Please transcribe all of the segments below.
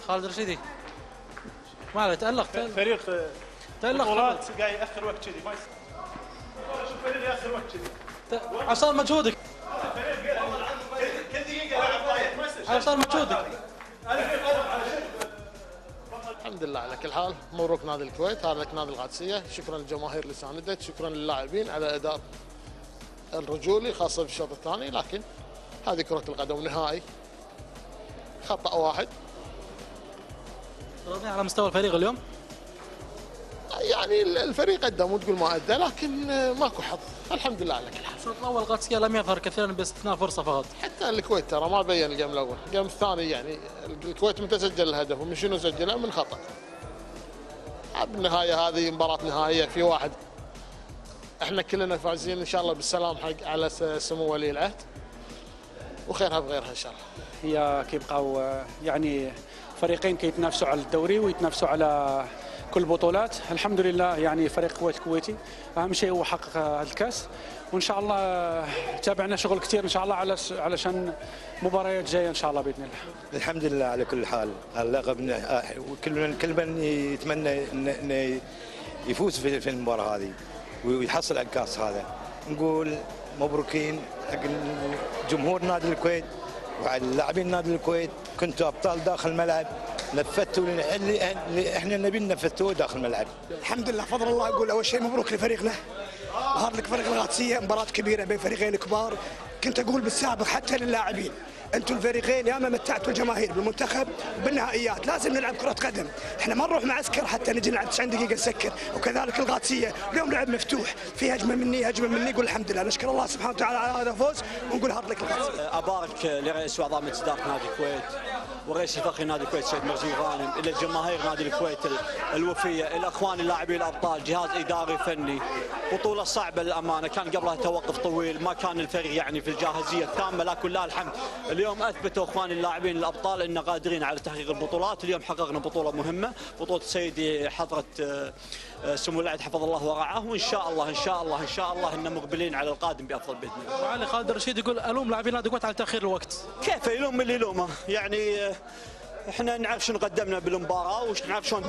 خالد رشيدي ما عليه تألق فريق تألق بطولات قاعد ياخر وقت كذي ما يصير. شوف فريق ياخر وقت كذي عشان مجهودك كل دقيقه لاعب طايح ما يصير. عشان مجهودك. الحمد لله على كل حال. مبروك نادي الكويت، هذا نادي القادسيه. شكرا للجماهير اللي ساندت، شكرا للاعبين على اداء الرجولي خاصه في الشوط الثاني، لكن هذه كره القدم نهائي، خطا واحد. راضين على مستوى الفريق اليوم؟ يعني الفريق قدم وتقول ما ادى، لكن ماكو حظ. الحمد لله على كل حال. الشوط الاول القادسيه لم يظهر كثيرا باستثناء فرصه فقط. حتى الكويت ترى ما بين الجيم الاول، الجيم الثاني يعني الكويت متى سجل الهدف ومن شنو سجله؟ من خطا. بالنهايه هذه مباراه نهائيه في واحد. احنا كلنا فايزين ان شاء الله بالسلام حق على سمو ولي العهد، وخيرها بغيرها ان شاء الله. هي كيبقاو يعني فريقين كيتنافسوا على الدوري ويتنافسوا على كل البطولات. الحمد لله يعني فريق الكويت الكويتي اهم شيء هو حقق هذا الكاس، وان شاء الله تابعنا شغل كثير ان شاء الله علشان مباريات جايه ان شاء الله باذن الله. الحمد لله على كل حال. اللقب كل من يتمنى انه يفوز في المباراه هذه ويحصل على الكاس هذا. نقول مبروكين حق جمهور نادي الكويت وعلى لاعبين نادي الكويت. كنتوا ابطال داخل الملعب، نفذتوا اللي احنا نبي نفذتوه داخل الملعب. الحمد لله فضل الله. اقول اول شيء مبروك لفريقنا، وهارد لك فريق القادسيه. مباراه كبيره بين فريقين كبار. كنت اقول بالسابق حتى للاعبين، انتم الفريقين ياما متعتوا الجماهير بالمنتخب وبالنهائيات. لازم نلعب كره قدم، احنا ما نروح معسكر حتى نجي نلعب 90 دقيقه نسكر. وكذلك القادسيه اليوم لعب مفتوح، في هجمه مني هجمه مني. نقول الحمد لله، نشكر الله سبحانه وتعالى على هذا الفوز، ونقول هارد لك القادسيه. ابارك لرئيس واعضاء مجلس اداره نادي الكويت ورئيس الفقهي نادي الكويت سيد مرزوق غانم، الى جماهير نادي الكويت الوفيه، الاخوان اللاعبين الابطال، جهاز اداري فني. بطوله صعبه للامانه، كان قبلها توقف طويل، ما كان الفريق يعني في الجاهزيه التامه، لكن لله الحمد اليوم اثبتوا اخواني اللاعبين الابطال ان قادرين على تحقيق البطولات. اليوم حققنا بطوله مهمه، بطوله سيدي حضره سمو العهد حفظ الله ورعاه، وان شاء الله ان شاء الله ان شاء الله ان مقبلين على القادم بافضل باذن الله. وعلي خالد الرشيد يقول الوم لاعبين نادي الكويت على تاخير الوقت. كيف يلوم اللي يلومه؟ يعني احنا نعرف شنو قدمنا بالمباراه وش نعرف شلون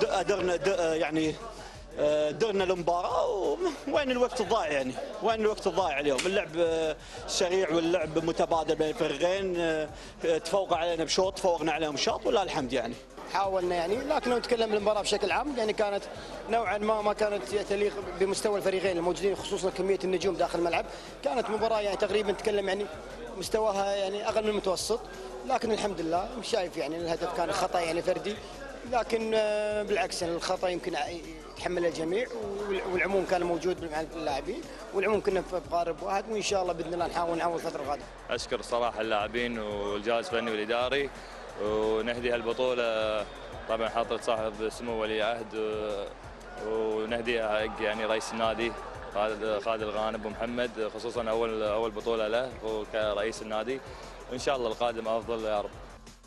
يعني درنا المباراه، وين الوقت الضايع يعني؟ وين الوقت الضايع اليوم؟ اللعب سريع واللعب متبادل بين الفريقين، تفوقوا علينا بشوط، تفوقنا عليهم شوط، ولله الحمد يعني. حاولنا يعني، لكن لو نتكلم عن المباراه بشكل عام يعني كانت نوعا ما كانت تليق بمستوى الفريقين الموجودين، خصوصا كميه النجوم داخل الملعب. كانت مباراه يعني تقريبا نتكلم يعني مستواها يعني اقل من المتوسط، لكن الحمد لله شايف يعني الهدف كان خطا يعني فردي، لكن بالعكس يعني الخطا يمكن يتحمل الجميع، والعموم كان موجود مع اللاعبين، والعموم كنا في قارب واحد، وان شاء الله باذن الله نحاول نعوض الفتره القادمه. اشكر الصراحه اللاعبين والجهاز الفني والاداري، ونهدي هالبطوله طبعا حضرة صاحب سمو ولي العهد، ونهديها حق يعني رئيس النادي خالد الغانم ابو محمد، خصوصا اول بطوله له وكرئيس النادي. وان شاء الله القادم افضل يا رب.